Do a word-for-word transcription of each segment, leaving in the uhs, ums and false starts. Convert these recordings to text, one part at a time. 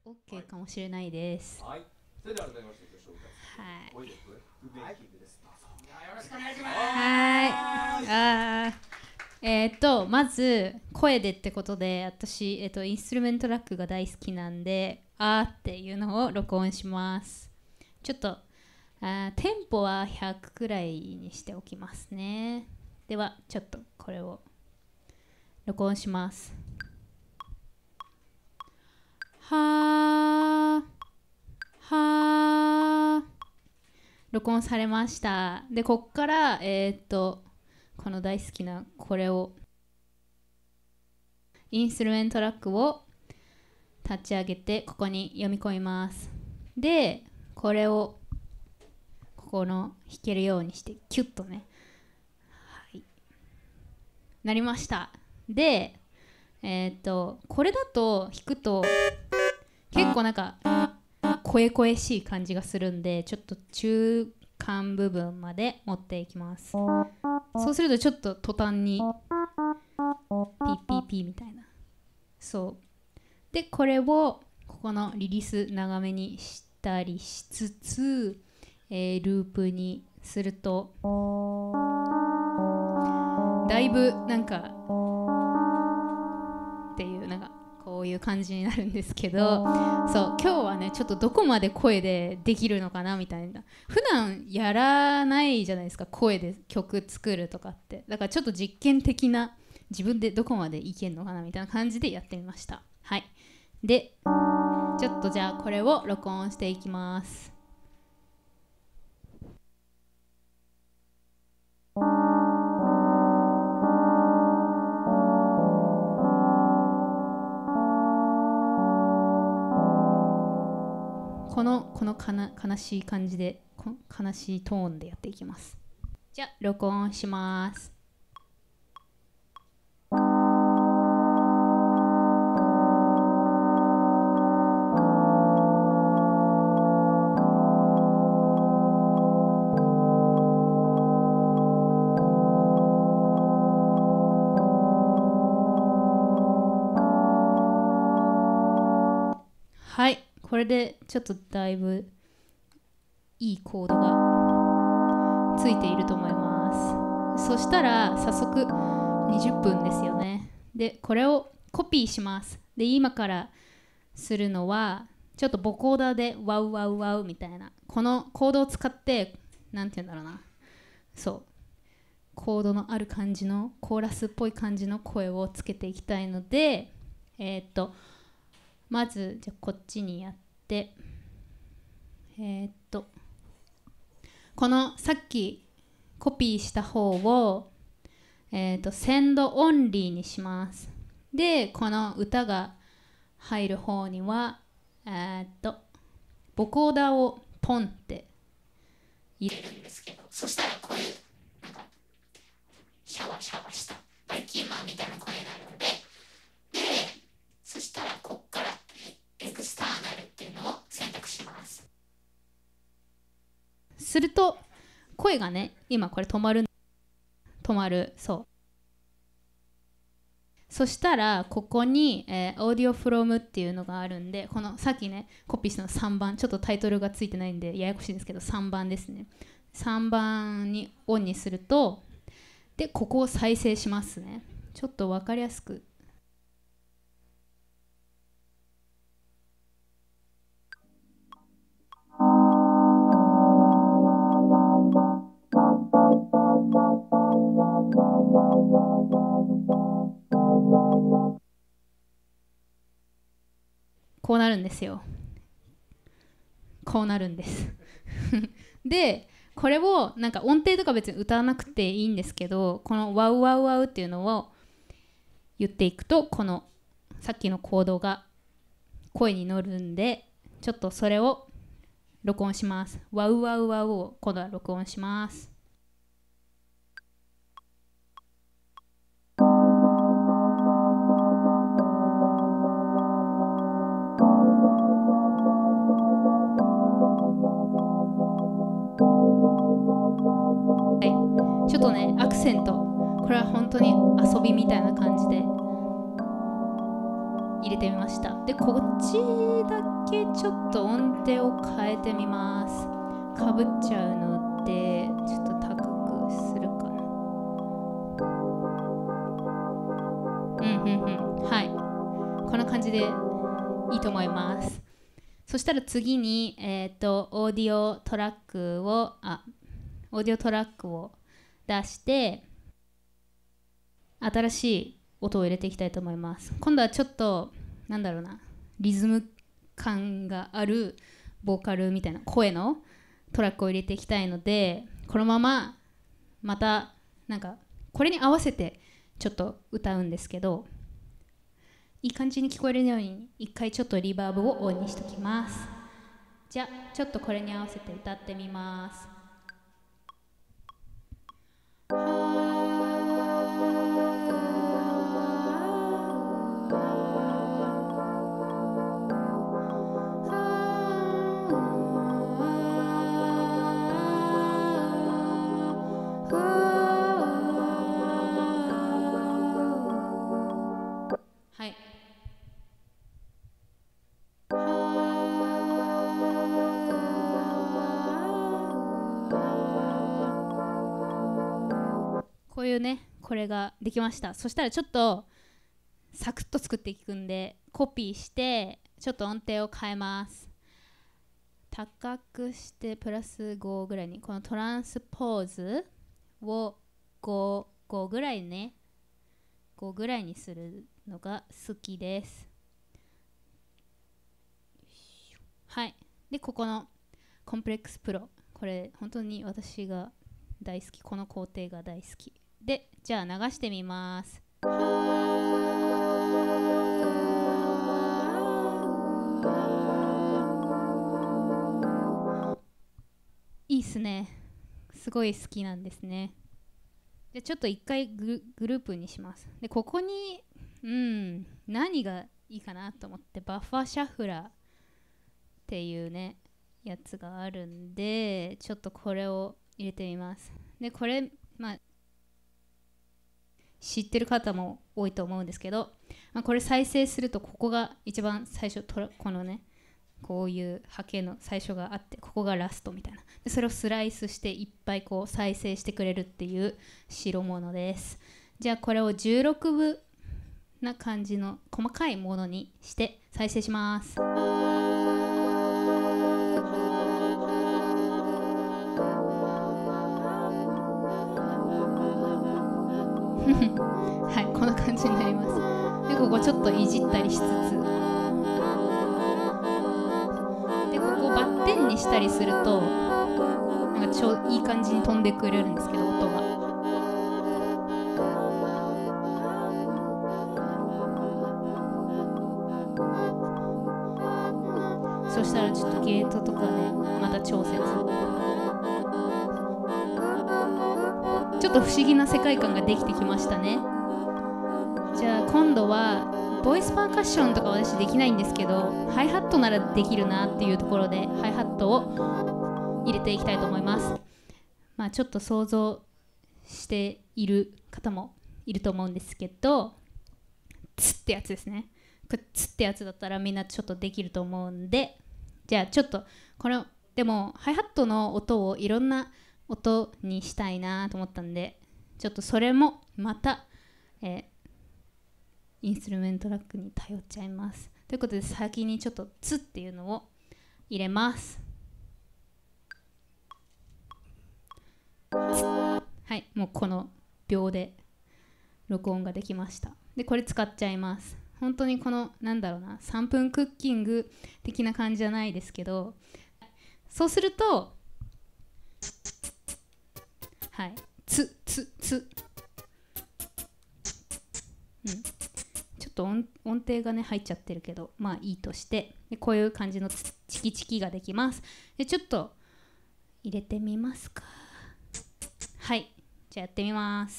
OK かもしれないです。 はい。それでは改めましてご紹介します。はい。メイキングです。どうぞ。よろしくお願いします。 はい。あえー、っとまず声でってことで、私、えー、っとインストゥルメントラックが大好きなんで、あーっていうのを録音します。ちょっとあテンポはひゃくくらいにしておきますね。ではちょっとこれを録音します。はーはー録音されました。でこっからえー、っとこの大好きなこれをインストゥルメントラックを立ち上げてここに読み込みます。でこれをここの弾けるようにしてキュッとね、はい、なりました。でえー、っとこれだと弾くと結構なんか声声しい感じがするんで、ちょっと中間部分まで持っていきます。そうするとちょっと途端にピーピーピーみたいな。そうでこれをここのリリース長めにしたりしつつ、えー、ループにするとだいぶなんかっていうなんかこういう感じになるんですけど、そう今日はねちょっとどこまで声でできるのかなみたいな。普段やらないじゃないですか、声で曲作るとかって。だからちょっと実験的な、自分でどこまでいけるのかなみたいな感じでやってみました。はい。でちょっとじゃあこれを録音していきます。このこのかな悲しい感じで、こ悲しいトーンでやっていきます。じゃあ録音します。はい、これでちょっとだいぶいいコードがついていると思います。そしたら早速にじゅっぷんですよね。でこれをコピーします。で今からするのはちょっとボコーダーでワウワウワウみたいな、このコードを使ってなんて言うんだろうな、そうコードのある感じのコーラスっぽい感じの声をつけていきたいので、えー、っとまずじゃあこっちにやって、えー、っとこのさっきコピーした方を、えー、とセンドオンリーにします。でこの歌が入る方にはえー、っとボコーダーをポンって入れるんですけど、そしたらこういうなんかシャワシャワしたバイキンマンみたいな声になるので、でそしたらこっからエクスターナルっていうのを選択します。すると声がね今これ止まる止まるそうそしたらここに、えー、Audio from っていうのがあるんで、このさっきねコピーしたのさんばん、ちょっとタイトルがついてないんでややこしいんですけどさんばんですね。さんばんにオンにすると、でここを再生しますね。ちょっと分かりやすくこうなるんですよ。こうなるんですでこれをなんか音程とか別に歌わなくていいんですけど、このワウワウワウっていうのを言っていくとこのさっきのコードが声に乗るんで、ちょっとそれを録音します。ワウワウワウを今度は録音します。はい、ちょっとねアクセント、これは本当に遊びみたいな感じで入れてみました。でこっちだけちょっと音程を変えてみます。かぶっちゃうのでちょっと高くするかな。うんうんうん、はい、こんな感じでいいと思います。そしたら次に、えーと、オーディオトラックをあオーディオトラックを出して新しい音を入れていきたいと思います。今度はちょっとなんだろうな、リズム感があるボーカルみたいな声のトラックを入れていきたいので、このまままたなんかこれに合わせてちょっと歌うんですけど、いい感じに聞こえるように一回ちょっとリバーブをオンにしときます。じゃあちょっとこれに合わせて歌ってみます。はい、こういうね、これができました。そしたらちょっとサクッと作っていくんでコピーしてちょっと音程を変えます。高くしてプラスごぐらいに、このトランスポーズをご、ごぐらいね、ごぐらいにするのが好きです。はい、でここのコンプレックスプロ、これ本当に私が大好き、この工程が大好きで、じゃあ流してみます。いいっすね、すごい好きなんですね。じゃあちょっと一回 グ, グループにします。でここにうん何がいいかなと思ってバッファーシャッフラーっていうねやつがあるんで、ちょっとこれを入れてみます。でこれまあ知ってる方も多いと思うんですけど、まあ、これ再生するとここが一番最初、このねこういう波形の最初があって、ここがラストみたいなで、それをスライスしていっぱいこう再生してくれるっていう代物です。じゃあこれをじゅうろくぶな感じの細かいものにして再生します。はい、こんな感じになります。でここちょっといじったりしつつ、でここバッテンにしたりするとなんかちょいい感じに飛んでくれるんですけど、音がそしたらちょっとゲートとかねまた調節、ちょっと不思議な世界観ができてきましたね。じゃあ今度はボイスパーカッションとか私できないんですけど、ハイハットならできるなっていうところでハイハットを入れていきたいと思います。まあちょっと想像している方もいると思うんですけど、ツってやつですね。これツってやつだったらみんなちょっとできると思うんで、じゃあちょっとこのでもハイハットの音をいろんな音にしたいなと思ったんで、ちょっとそれもまた、えー、インストゥルメントラックに頼っちゃいます。ということで先にちょっとツっていうのを入れます。はい、もうこの秒で録音ができました。でこれ使っちゃいます。本当にこのなんだろうな、さんぷんクッキング的な感じじゃないですけど、そうするとはいツツツ、うん、ちょっと 音, 音程がね入っちゃってるけどまあいいとして、でこういう感じのチキチキができます。でちょっと入れてみますか。はい、じゃあやってみます。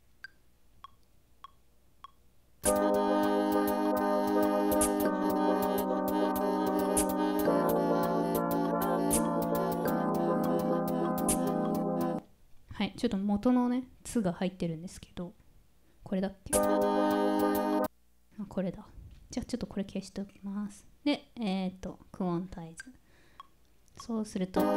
はい、ちょっと元のね「つ」が入ってるんですけど、これだっけ、あこれだ。 じゃあちょっとこれ消しておきます。で、えっと、クオンタイズ。そうすると、うん、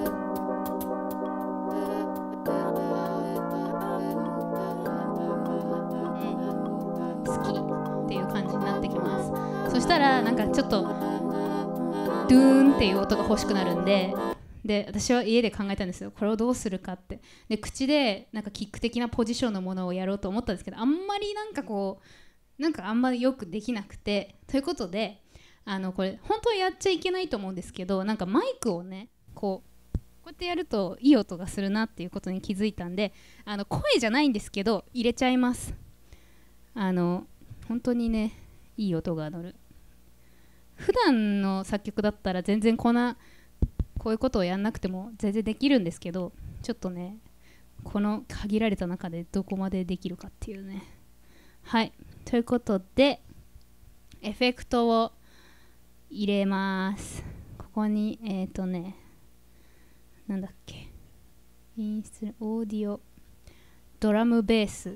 好きっていう感じになってきます。そしたら、なんかちょっと、ドゥーンっていう音が欲しくなるんで、で私は家で考えたんですよ。これをどうするかって。で口でなんかキック的なポジションのものをやろうと思ったんですけど、あんまりなんかこうなんかあんまりよくできなくて、ということであのこれ本当はやっちゃいけないと思うんですけど、なんかマイクをねこうこうやってやるといい音がするなっていうことに気づいたんで、あの声じゃないんですけど入れちゃいます。あの本当にねいい音が乗る。普段の作曲だったら全然こんなこういうことをやんなくても全然できるんですけど、ちょっとねこの限られた中でどこまでできるかっていうね。はい、ということでエフェクトを入れます。ここにえっとねなんだっけ、インストオーディオドラムベース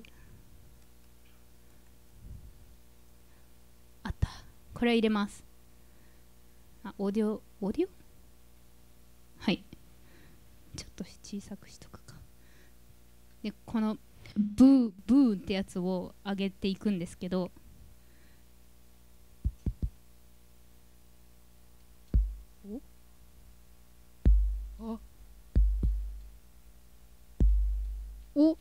あった。これ入れます。あ、オーディオオーディオはい、ちょっと小さくしとくか。でこのブーブーンってやつを上げていくんですけど、おお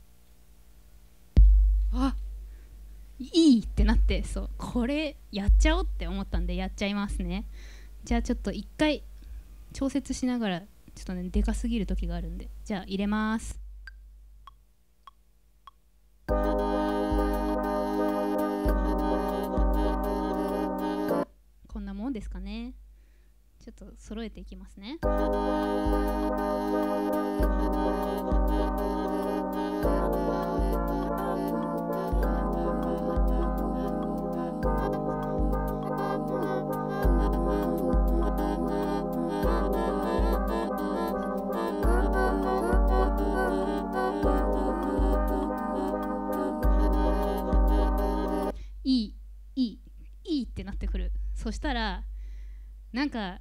あいいってなって、そうこれやっちゃおうって思ったんでやっちゃいますね。じゃあちょっと一回調節しながら、ちょっとねでかすぎる時があるんで、じゃあ入れます。こんなもんですかね。ちょっと揃えていきますね。いいいいいいってなってくる。そしたらなんか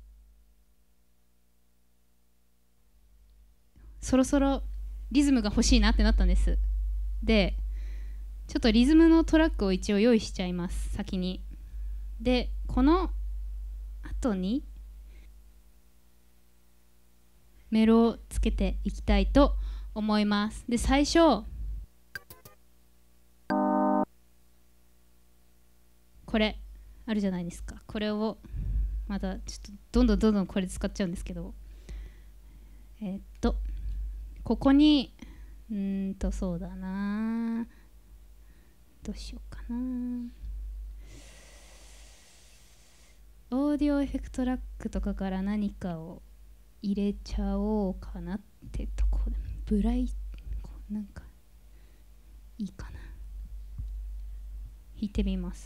そろそろリズムが欲しいなってなったんです。でちょっとリズムのトラックを一応用意しちゃいます、先に。でこの後にメロをつけていきたいと思います。で最初これあるじゃないですか。これをまたちょっとどんどんどんどんこれ使っちゃうんですけど、えー、っとここにうーんとそうだな、どうしようかな、オーディオエフェクトラックとかから何かを入れちゃおうかなってとこで、ブライなんかいいかな、弾いてみます。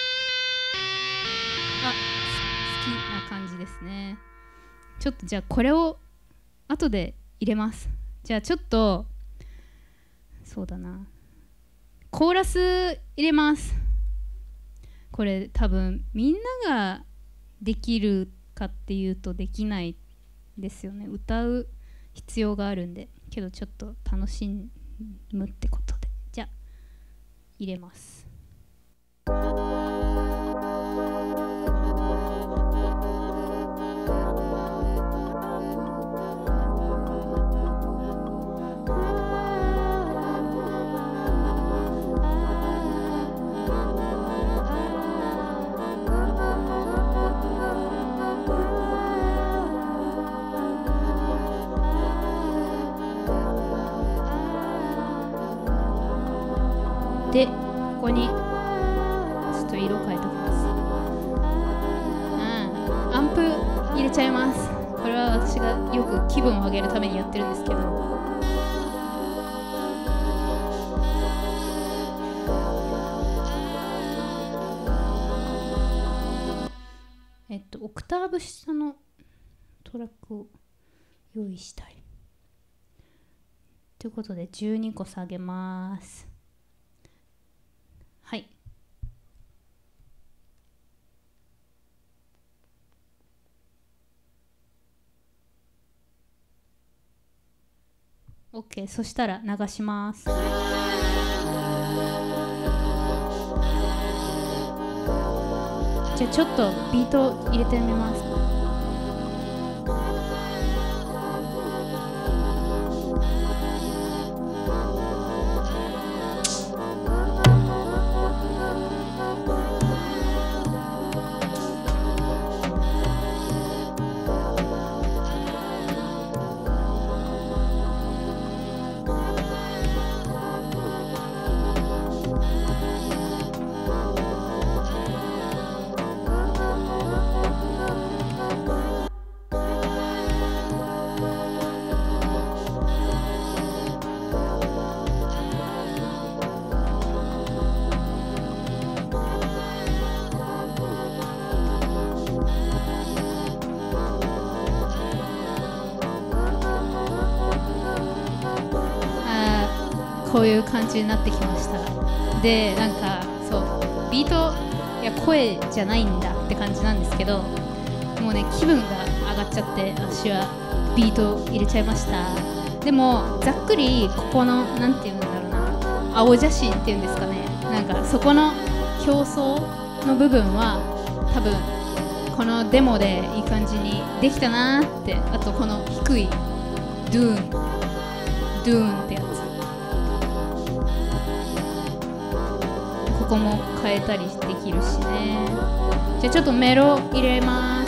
あ、好きな感じですね。ちょっとじゃあこれを後で入れます。じゃあちょっとそうだな、コーラス入れます。これ多分みんなができるかっていうとできないですよね。歌う必要があるんで、けどちょっと楽しむってことで、じゃあ入れます。で、ここにちょっと色変えておきます。うん、アンプ入れちゃいます。これは私がよく気分を上げるためにやってるんですけど、えっとオクターブ下のトラックを用意したいということでじゅうにこ下げます。はい、 OK、 そしたら流します。じゃあちょっとビート入れてみます。こういう感じになってきました。で、なんかそうビートいや声じゃないんだって感じなんですけど、もうね気分が上がっちゃって私はビート入れちゃいました。でもざっくりここのなんていうんだろうな、青写真っていうんですかね、なんかそこの表層の部分は多分このデモでいい感じにできたなーって。あとこの低いドゥーンドゥーンってやつ、ここも変えたりできるしね。じゃあちょっとメロ入れます。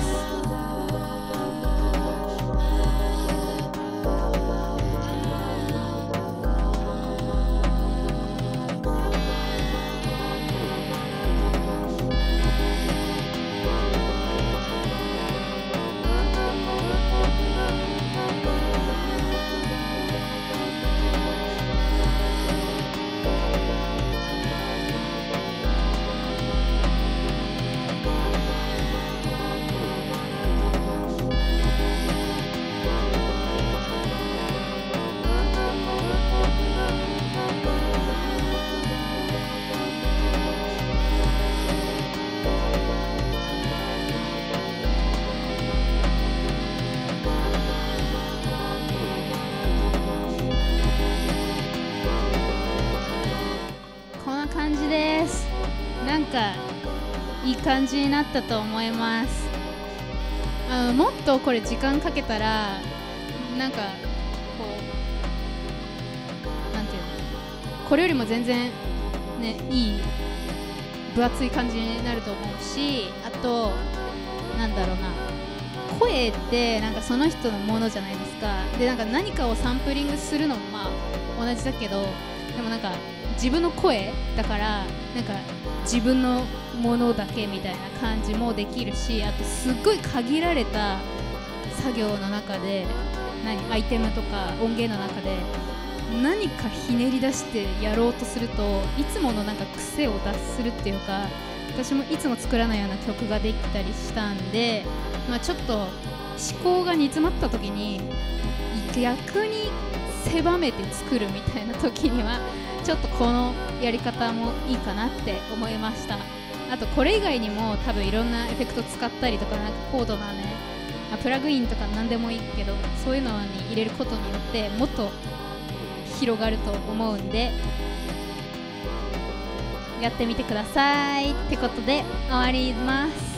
感じです。なんかいい感じになったと思います。あのもっとこれ時間かけたらなんかこうなんていうの、これよりも全然ねいい分厚い感じになると思うし、あとなんだろうな、声ってなんかその人のものじゃないですか。でなんか何かをサンプリングするのもまあ同じだけど、でもなんか自分の声だからなんか自分のものだけみたいな感じもできるし、あとすっごい限られた作業の中で何アイテムとか音源の中で何かひねり出してやろうとするといつものなんか癖を脱するっていうか、私もいつも作らないような曲ができたりしたんで、まあ、ちょっと思考が煮詰まった時に逆に狭めて作るみたいな時にはちょっとこのやり方もいいかなって思いました。あとこれ以外にも多分いろんなエフェクト使ったりとか、なんか高度なねプラグインとか何でもいいけど、そういうのに入れることによってもっと広がると思うんでやってみてくださいってことで終わります。